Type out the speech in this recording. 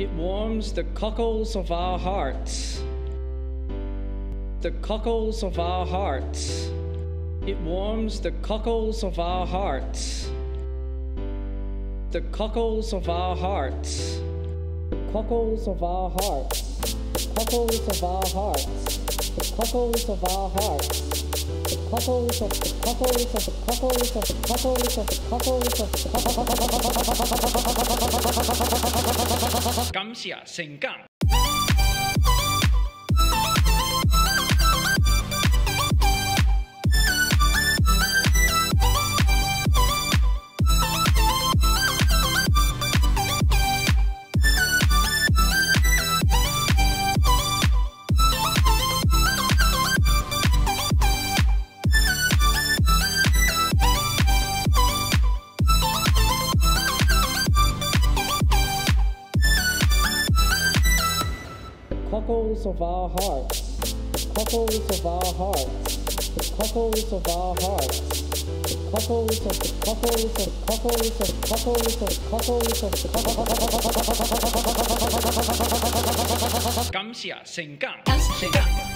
It warms the cockles of our hearts. The cockles of our hearts. It warms the cockles of our hearts. The cockles of our hearts. The cockles of our hearts. The cockles of our hearts. The cockles of our hearts. The cockles of the cockles of the cockles of the cockles of the cockles of the cockles. 感謝聖間。Cockles of our hearts, the cockles of our hearts, the cockles of our hearts, the cockles of the cockles of the cockles of the cockles of the cockles of the cockles. 感謝聖間。